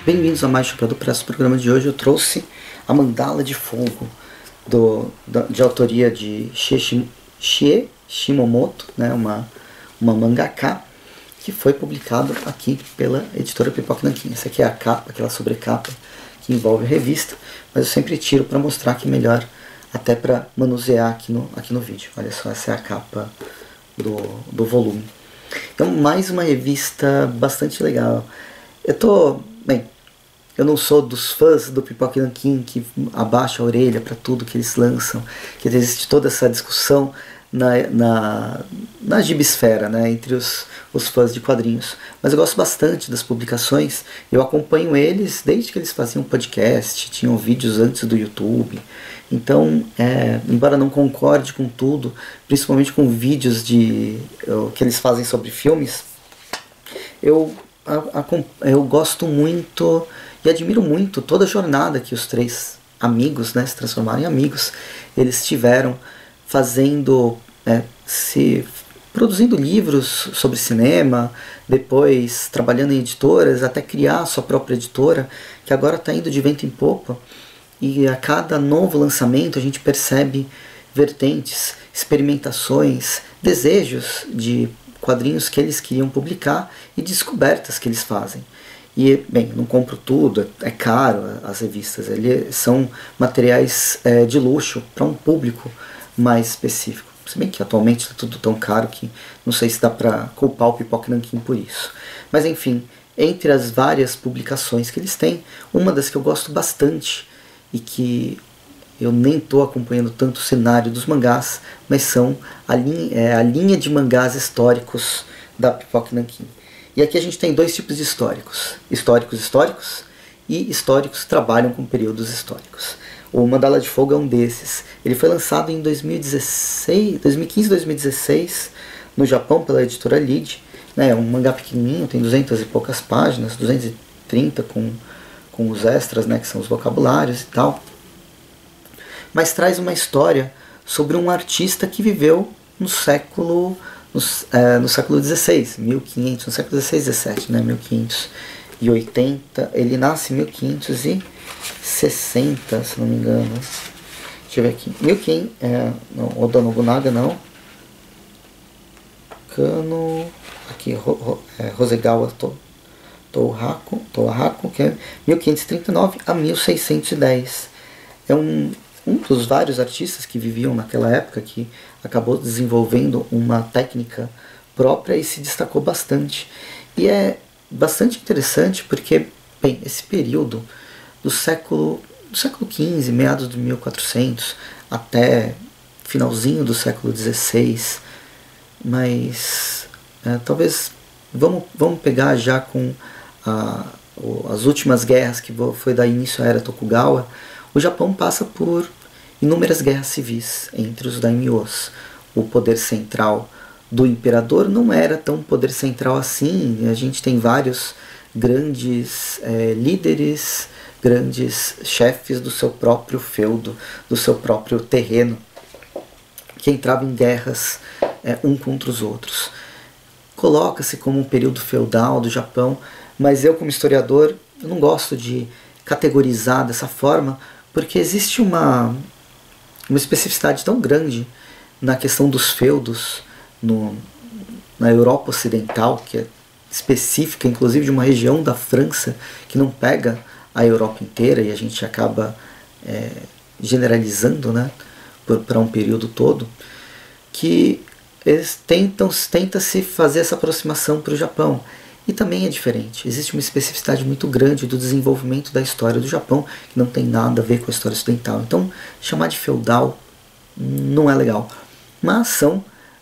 Bem-vindos a mais Chapéu do Presto. No programa de hoje eu trouxe a Mandala de Fogo de autoria de Shie Shimomoto, né, uma mangaka, que foi publicado aqui pela editora Pipoca Nanquim. Essa aqui é a capa, aquela sobrecapa que envolve a revista, mas eu sempre tiro para mostrar que melhor, até para manusear aqui no vídeo. Olha só, essa é a capa do volume. Então, mais uma revista bastante legal. Eu não sou dos fãs do Pipoca Nanquim que abaixa a orelha para tudo que eles lançam, que existe toda essa discussão na gibisfera, né, entre os fãs de quadrinhos. Mas eu gosto bastante das publicações, eu acompanho eles desde que eles faziam podcast, tinham vídeos antes do YouTube. Então, embora não concorde com tudo, principalmente com vídeos que eles fazem sobre filmes, eu gosto muito e admiro muito toda a jornada que os três amigos, né, se transformaram em amigos, eles tiveram produzindo livros sobre cinema, depois trabalhando em editoras, até criar a sua própria editora, que agora está indo de vento em popa, e a cada novo lançamento a gente percebe vertentes, experimentações, desejos de quadrinhos que eles queriam publicar e descobertas que eles fazem. E, bem, não compro tudo, é caro as revistas, eles são materiais de luxo para um público mais específico. Se bem que atualmente está tudo tão caro que não sei se dá para culpar o Pipoca Nanquim por isso. Mas enfim, entre as várias publicações que eles têm, uma das que eu gosto bastante e que eu nem estou acompanhando tanto o cenário dos mangás, mas são a linha de mangás históricos da Pipoca Nanquim. E aqui a gente tem dois tipos de históricos. Históricos e históricos que trabalham com períodos históricos. O Mandala de Fogo é um desses. Ele foi lançado em 2015, 2016, no Japão pela editora Lid. É um mangá pequenininho, tem 200 e poucas páginas, 230 com os extras, né, que são os vocabulários e tal. Mas traz uma história sobre um artista que viveu no século XVI, 1500, no século XVI, 17, né, 1580, ele nasce em 1560, se não me engano. Deixa eu ver aqui. Oda Nobunaga não. Aqui, Hosegawa Tohaku, que é 1539 a 1610. É um dos vários artistas que viviam naquela época, que acabou desenvolvendo uma técnica própria e se destacou bastante. E é bastante interessante porque, bem, esse período do século XV, meados de 1400, até finalzinho do século XVI, mas talvez vamos pegar já com as últimas guerras, que foi dar início à era Tokugawa. O Japão passa por inúmeras guerras civis entre os daimyos. O poder central do imperador não era tão poder central assim. A gente tem vários grandes líderes, grandes chefes do seu próprio feudo, do seu próprio terreno, que entravam em guerras um contra os outros. Coloca-se como um período feudal do Japão, mas eu, como historiador, eu não gosto de categorizar dessa forma, porque existe uma especificidade tão grande na questão dos feudos na Europa Ocidental, que é específica, inclusive, de uma região da França que não pega a Europa inteira, e a gente acaba generalizando, né, para um período todo, que eles tenta-se fazer essa aproximação para o Japão. E também é diferente. Existe uma especificidade muito grande do desenvolvimento da história do Japão, que não tem nada a ver com a história ocidental. Então, chamar de feudal não é legal. Mas são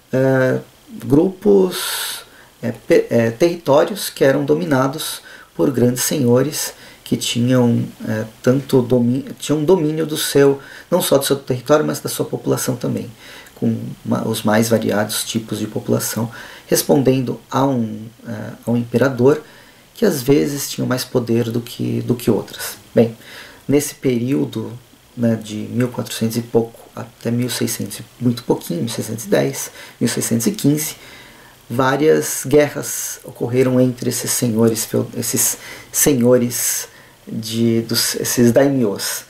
grupos, territórios que eram dominados por grandes senhores que tinham domínio do seu, não só do seu território, mas da sua população também, com os mais variados tipos de população, respondendo a um imperador que às vezes tinha mais poder do que outras. Bem, nesse período, né, de 1400 e pouco até 1600, muito pouquinho, 1610, 1615, várias guerras ocorreram entre esses senhores esses daimyos.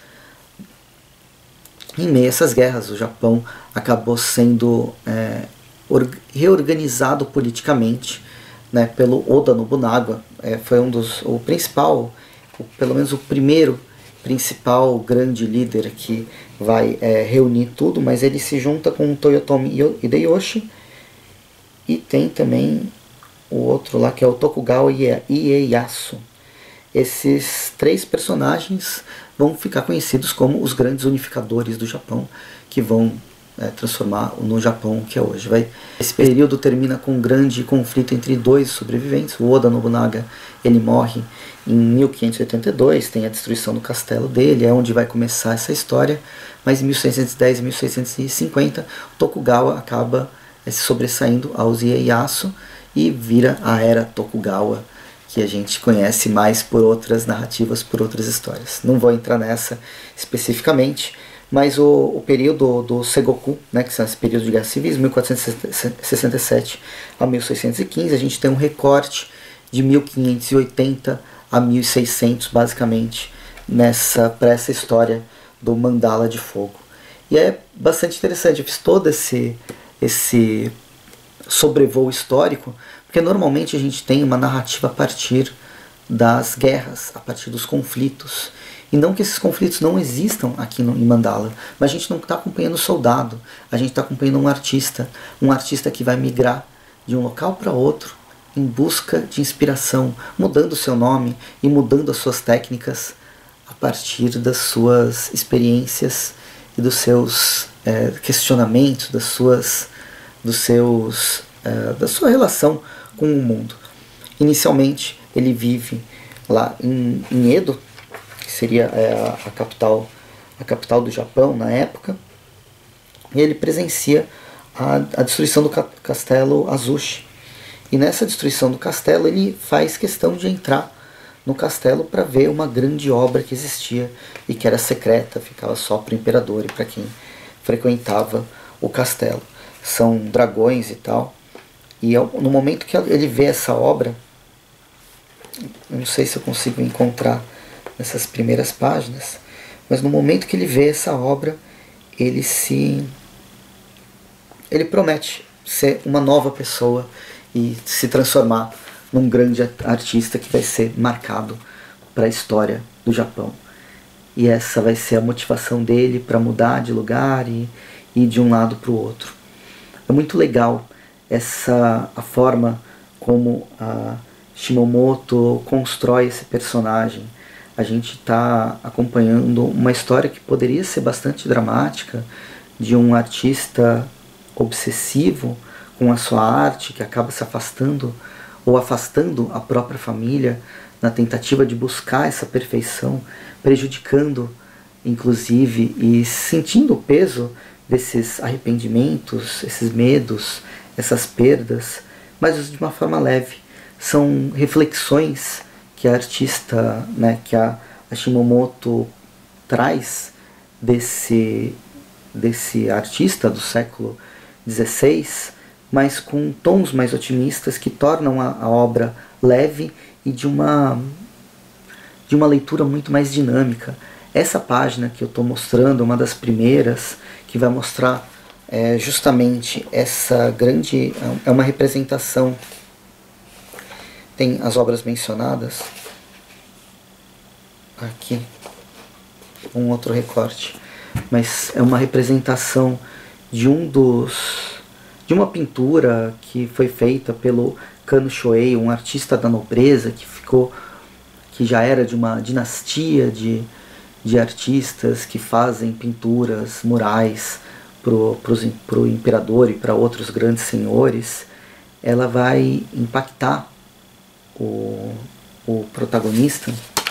Em meio a essas guerras, o Japão acabou sendo reorganizado politicamente, né, pelo Oda Nobunaga. Foi o principal, pelo menos o primeiro principal grande líder que vai reunir tudo, mas ele se junta com o Toyotomi Hideyoshi, e tem também o outro lá que é o Tokugawa Ieyasu. Esses três personagens vão ficar conhecidos como os grandes unificadores do Japão, que vão transformar no Japão que é hoje. Esse período termina com um grande conflito entre dois sobreviventes. O Oda Nobunaga, ele morre em 1582, tem a destruição do castelo dele, é onde vai começar essa história. Mas em 1610 e 1650, o Tokugawa acaba se sobressaindo aos Ieyasu e vira a era Tokugawa, que a gente conhece mais por outras narrativas, por outras histórias. Não vou entrar nessa especificamente, mas o período do Sengoku, né, que são esse período de guerra civis, 1467 a 1615, a gente tem um recorte de 1580 a 1600, basicamente, para essa história do Mandala de Fogo. E é bastante interessante, eu fiz todo esse sobrevoo histórico, porque normalmente a gente tem uma narrativa a partir das guerras, a partir dos conflitos. E não que esses conflitos não existam aqui em Mandala, mas a gente não está acompanhando o soldado, a gente está acompanhando um artista que vai migrar de um local para outro em busca de inspiração, mudando o seu nome e mudando as suas técnicas a partir das suas experiências e dos seus questionamentos, da sua relação com o mundo. Inicialmente ele vive lá em Edo, que seria a capital do Japão na época, e ele presencia a destruição do castelo Azuchi. E nessa destruição do castelo ele faz questão de entrar no castelo para ver uma grande obra que existia e que era secreta, ficava só para o imperador e para quem frequentava o castelo. São dragões e tal. E no momento que ele vê essa obra, eu não sei se eu consigo encontrar nessas primeiras páginas, mas no momento que ele vê essa obra, ele promete ser uma nova pessoa e se transformar num grande artista que vai ser marcado para a história do Japão. E essa vai ser a motivação dele para mudar de lugar e ir de um lado para o outro. É muito legal a forma como a Shimomoto constrói esse personagem. A gente está acompanhando uma história que poderia ser bastante dramática, de um artista obsessivo com a sua arte, que acaba se afastando ou afastando a própria família na tentativa de buscar essa perfeição, prejudicando inclusive e sentindo o peso desses arrependimentos, esses medos, essas perdas, mas de uma forma leve. São reflexões que a artista, né, que a Shimomoto traz desse artista do século XVI, mas com tons mais otimistas que tornam a obra leve e de uma leitura muito mais dinâmica. Essa página que eu estou mostrando é uma das primeiras que vai mostrar justamente essa grande... é uma representação. Tem as obras mencionadas aqui, um outro recorte, mas é uma representação de uma pintura que foi feita pelo Kano Shoei, um artista da nobreza que já era de uma dinastia de artistas que fazem pinturas murais para o imperador e para outros grandes senhores. Ela vai impactar o protagonista,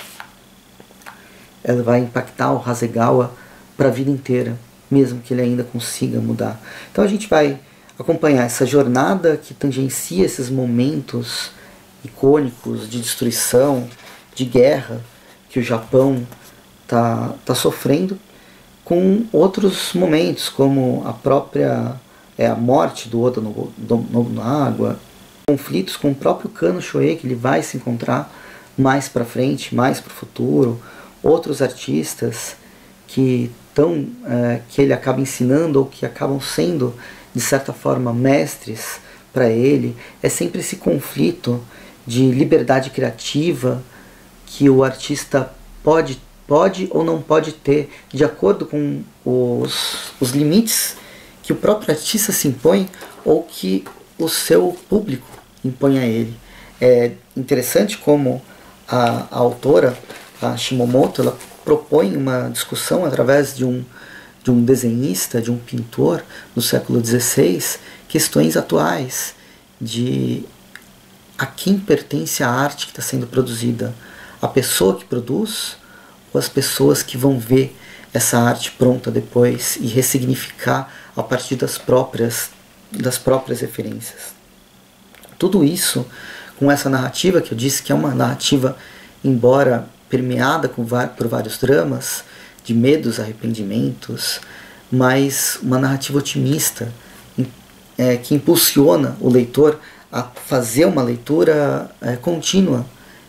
ela vai impactar o Hasegawa para a vida inteira, mesmo que ele ainda consiga mudar. Então a gente vai acompanhar essa jornada que tangencia esses momentos icônicos de destruição, de guerra que o Japão tá sofrendo, com outros momentos como a própria a morte do Oda Nobunaga, conflitos com o próprio Kano Shoei, que ele vai se encontrar mais para frente, mais para o futuro, outros artistas que que ele acaba ensinando ou que acabam sendo, de certa forma, mestres para ele. É sempre esse conflito de liberdade criativa que o artista pode ou não pode ter, de acordo com os limites que o próprio artista se impõe ou que o seu público impõe a ele. É interessante como a autora, a Shimomoto, ela propõe uma discussão através de um desenhista, de um pintor do século XVI, questões atuais de a quem pertence a arte que está sendo produzida, a pessoa que produz ou as pessoas que vão ver essa arte pronta depois e ressignificar a partir das próprias referências. Tudo isso com essa narrativa que eu disse que é uma narrativa, embora permeada por vários dramas, de medos, arrependimentos, mas uma narrativa otimista que impulsiona o leitor a fazer uma leitura contínua,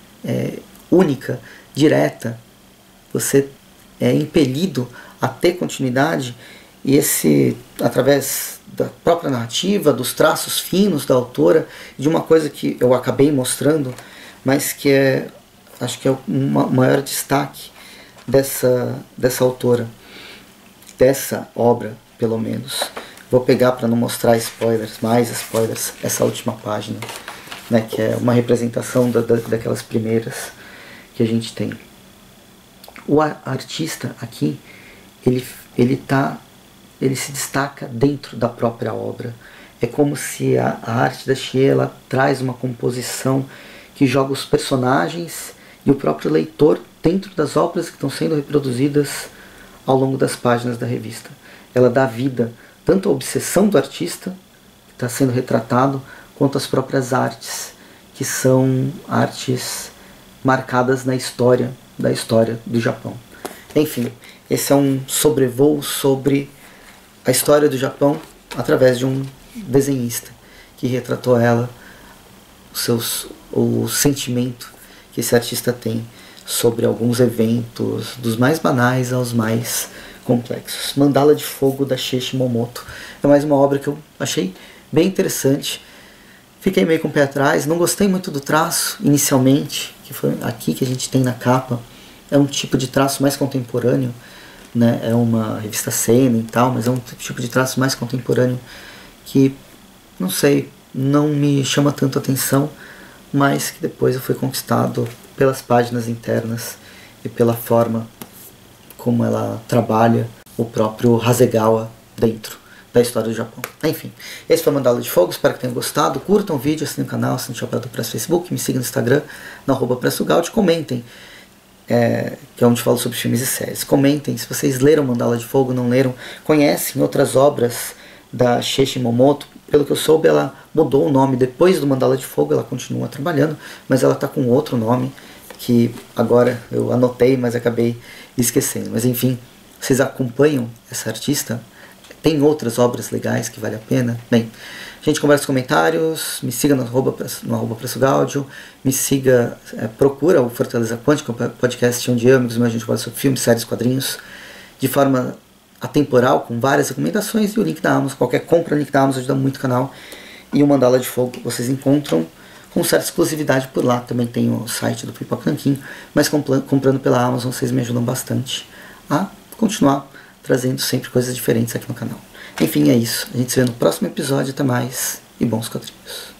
única, direta. Você é impelido a ter continuidade e através da própria narrativa, dos traços finos da autora, de uma coisa que eu acabei mostrando, mas que acho que é o maior destaque dessa autora, dessa obra, pelo menos. Vou pegar para não mostrar mais spoilers, essa última página, né, que é uma representação daquelas primeiras que a gente tem. O artista aqui, ele se destaca dentro da própria obra. É como se a arte da Chie, ela traz uma composição que joga os personagens e o próprio leitor dentro das obras que estão sendo reproduzidas ao longo das páginas da revista. Ela dá vida tanto à obsessão do artista, que está sendo retratado, quanto às próprias artes, que são artes marcadas da história do Japão. Enfim, esse é um sobrevoo sobre a história do Japão através de um desenhista que retratou ela, o sentimento que esse artista tem sobre alguns eventos, dos mais banais aos mais complexos. Mandala de Fogo, da Chie Shimomoto. É mais uma obra que eu achei bem interessante. Fiquei meio com o pé atrás, não gostei muito do traço inicialmente, que foi aqui que a gente tem na capa. É um tipo de traço mais contemporâneo, né? É uma revista seinen e tal, mas é um tipo de traço mais contemporâneo que, não sei, não me chama tanto atenção, mas que depois eu fui conquistado pelas páginas internas e pela forma como ela trabalha o próprio Hasegawa dentro da história do Japão. Enfim, esse foi o Mandala de Fogo, espero que tenham gostado. Curtam o vídeo, assinem o canal, assinem o Operador Press Facebook, me sigam no Instagram, no @PressoGaudi, comentem, que é onde falo sobre filmes e séries. Comentem se vocês leram Mandala de Fogo, não leram, conhecem outras obras da Chie Shimomoto. Pelo que eu soube, ela mudou o nome depois do Mandala de Fogo, ela continua trabalhando, mas ela está com outro nome, que agora eu anotei, mas acabei esquecendo. Mas enfim, vocês acompanham essa artista? Tem outras obras legais que vale a pena? Bem, a gente conversa nos comentários, me siga no @PressoGaudio, me siga, procura o Fortaleza Quântica, um podcast onde eu e amigos meus a gente fala sobre filmes, séries, quadrinhos, de forma atemporal, com várias recomendações, e o link da Amazon. Qualquer compra no link da Amazon ajuda muito o canal. E o Mandala de Fogo vocês encontram com certa exclusividade por lá. Também tem o site do Pipoca Nanquim, mas comprando pela Amazon vocês me ajudam bastante a continuar trazendo sempre coisas diferentes aqui no canal. Enfim, é isso. A gente se vê no próximo episódio. Até mais e bons quadrinhos.